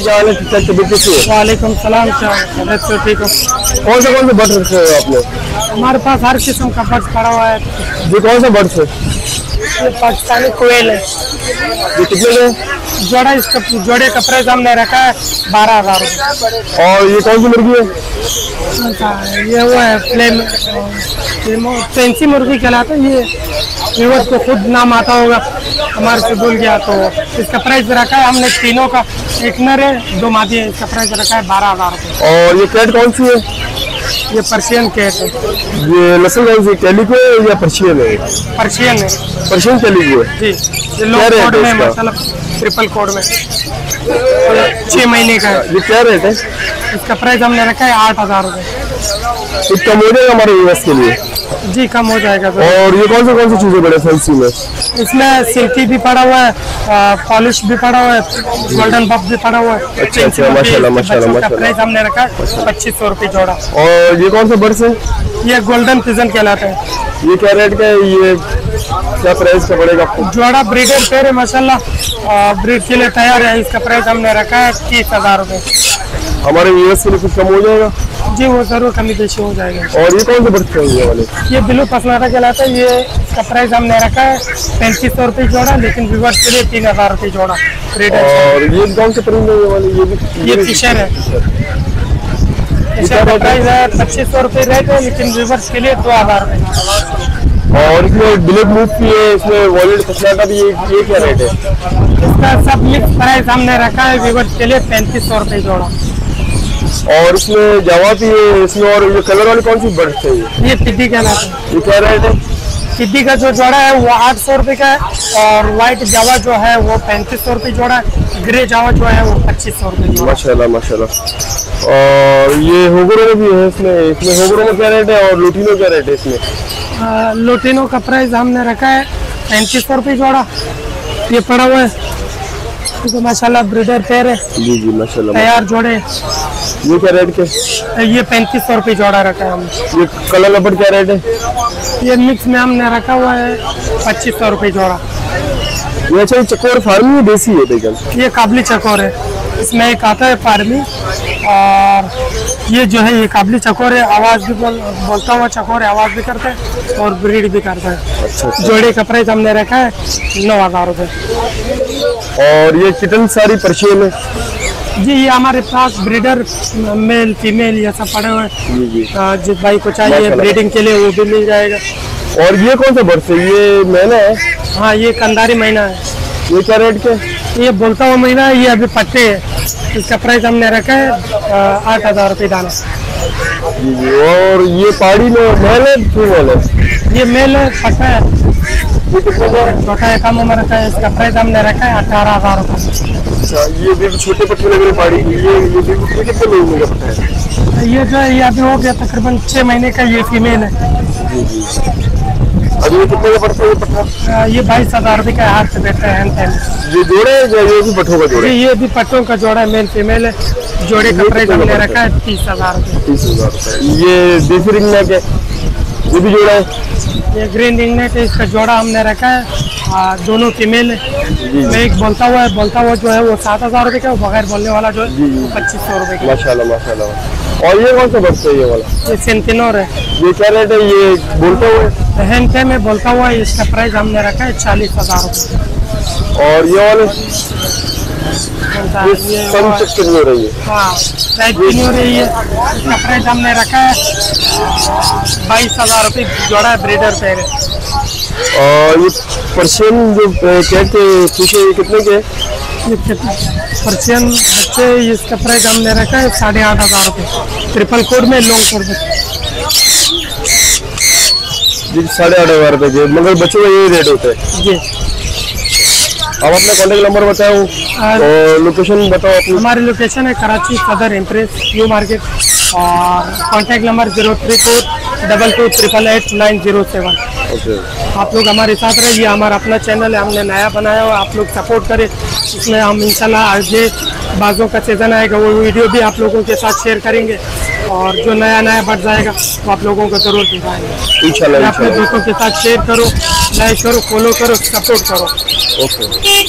क्या हाल है? ठीक ठाक तबीयत कैसी है? वालेकुम सलाम, क्या ठीक हो? कौन से बर्ड्स रखे हो आपने? हमारे पास हर किस्म का बर्ड्स पड़ा हुआ है। ये कौन सा बर्ड्स है? ये पाकिस्तानी कोयल है। ये कितने का? जोड़ा, इसका जोड़े का प्राइस हमने रखा है 12,000 रुपये। और ये कौन सी मुर्गी है? ये वो है फैंसी मुर्गी कहलाता है। ये व्यूअर्स को खुद नाम आता होगा, हमारे से भूल गया। तो इसका प्राइस रखा है हमने तीनों का, एक नर है 2 मादी है। इसका प्राइस रखा है 12,000 रुपये। और ये कैट कौन सी है? ये पर्शियन कैट है। ये नस्ल कौन सी, कैलिको है या पर्शियन है? पर्शियन है। पर्शियन कैलिको है जी, ये लो कोड में, मतलब ट्रिपल कोड में 6 महीने का है। ये क्या रेट है? इसका प्राइस हमने रखा है 8,000 रुपये। तो कम हो जाएगा हमारे यूएस के लिए? जी कम हो जाएगा। और ये कौन सी चीजें बड़े फैंसी में? इसमें सिल्की भी पड़ा हुआ है, पॉलिश भी पड़ा हुआ है, गोल्डन बफ भी पड़ा हुआ है। अच्छा, माशाल्लाह माशाल्लाह। प्राइस हमने रखा है 2500 रुपये जोड़ा। और ये कौन सा बर्ड्स है? ये गोल्डन पिजन कहलाता है। ये क्या रेट का है? ये क्या प्राइस का पड़ेगा आपको? जोड़ा ब्रीडर पेयर है माशाल्लाह, ब्रीड के लिए तैयार है। इसका प्राइस हमने रखा है 30,000 रुपये। हमारे यूएस के लिए कुछ कम हो जाएगा? जी वो जरूर कमी बेशी हो जाएगा। और ये कौन से बर्ड्स है ये वाले? ये ब्लू पसनाटा कहलाता है। ये इसका प्राइस हमने रखा है 3500 रुपये जोड़ा, लेकिन व्यूअर्स के लिए 3,000 रुपये जोड़ा ब्रीडर। और ये कौन से परिंदे ये वाले? ये फिशर है। फिशर का प्राइस है 2500 रुपये रेट है, लेकिन व्यूअर्स के लिए 2,000 रुपये। और इसमें ब्लैक मूव भी है, इसमें वॉलेट पसनाटा भी है। ये क्या रेट है? इसका सब मिक्स प्राइस हमने रखा है व्यूअर्स के लिए 3500 रुपये जोड़ा। और इसमें जावा भी है इसमें। और ये कलर वाली कौन सी बर्ड्स है? ये टिड्डी कहलाता है। ये क्या रेट है? टिड्डी का जो जोड़ा है वो 800 रुपये का है, और व्हाइट जावा जो है वो 3500 रुपये जोड़ा है। ग्रे जावा जो है वो 2500 रुपये। माशाल्लाह माशाल्लाह। और ये होगरो में भी है इसमें होगरो में क्या रेट है? और लुटिनो क्या रेट है इसमें? लुटिनो का प्राइस हमने रखा है 3500 रुपये जोड़ा। ये पड़ा हुआ है, तो माशाल्लाह ब्रीडर पेयर है। जी जी माशाल्लाह तैयार जोड़े। ये क्या रेट के? ये 3500 रुपये जोड़ा रखा है हमने। ये कलर लपट क्या रेट है? ये मिक्स में हमने रखा हुआ है 2500 रुपये जोड़ा। ये अच्छा चकोर फार्मी है, देसी है बेगम? ये काबली चकोर है। इसमें एक आता है फार्मी, और ये जो है ये काबली चकोर है। आवाज़ भी बोलता हुआ चकोर है, आवाज़ भी करता है और ब्रीड भी करता है। अच्छा। जोड़े का प्राइस हमने रखा है 9,000 रुपये। और ये कितन सारी पर्शियन है? जी ये हमारे पास ब्रीडर मेल फीमेल ये सब पड़े हुए हैं। जी जिस भाई को चाहिए ब्रीडिंग के लिए वो भी मिल जाएगा। और ये कौन सा बर्ड्स है? ये मैना है? हाँ ये कंधारी मैना है। ये क्या रेट के? ये बोलता हुआ मैना है, ये अभी पट्टे है। इसका प्राइस हमने रखा है 8,000 रुपये दाना। जी जी। और ये पहाड़ी में मेल है फीमेल है? ये मेल है, पट्टा है, ये कितने का? छोटा है, कम उम्र का है। इसका प्राइस हमने रखा है 18,000 रुपये। अच्छा, ये भी छोटे पट्टे लग रहे पहाड़ी की। ये कितने महीने का पट्टा है? ये जो है ये अभी हो गया तकरीबन 6 महीने का। ये फीमेल है। जी जी। अभी ये कितने का पड़ता है ये पट्टा? ये 22,000 रुपये का हाथ से बैठा है हैंड टाइम। ये जोड़ा है या ये भी पट्टों का जोड़ा है? ये भी पट्टों का जोड़ा है, मेल फीमेल है। जोड़े का प्राइस हमने रखा है 30,000 रुपये। 30,000 रुपये। ये देसी रिंग नेक है, ये भी जोड़ा है? ये ग्रीन रिंग नेक है, इसका जोड़ा हमने रखा है। दोनों फीमेल है। मैं एक बोलता हुआ जो है वो 7,000 रुपये का, बगैर बोलने वाला जो है 2500 रुपये का। माशाल्लाह माशाल्लाह। और ये कौन सा बर्ड्स है ये वाला? ये सेंटिनोर है। ये क्या रेट है? ये बोलता हुआ हैंड टाइम में बोलता हुआ, इसका प्राइस हमने रखा है 40,000 रुपये। और ये वाले ये कितनी हो रही है? हाँ राइट कितनी हो रही है? इसका प्राइस हमने रखा है 22,000 रुपये जोड़ा है, ब्रीडर पेयर है। और ये पर्शियन जो कैट फिश है कितने के? ये पर्शियन बच्चे, इसका प्राइस हमने रखा है 8,500 रुपये। ट्रिपल कोड में, लॉन्ग कोड में। जी 8,500 रुपये के, मगर बच्चों का यही रेट होता है? जी। आप अपना कॉन्टेक्ट नंबर बताओ और लोकेशन बताओ अपनी। हमारी लोकेशन है Karachi Saddar Empress new market, और कॉन्टेक्ट नंबर 03422888907। आप लोग हमारे साथ रहिए। हमारा अपना चैनल है, हमने नया बनाया हुआ, आप लोग सपोर्ट करें। इसमें हम इंशाल्लाह आगे बाजों का सीज़न आएगा, वो वीडियो भी आप लोगों के साथ शेयर करेंगे, और जो नया बढ़ जाएगा तो आप लोगों को जरूर दिखाएंगे इंशाल्लाह। अपने दोस्तों के साथ शेयर करो, लाइक करो, फॉलो करो, सपोर्ट करो। ओके।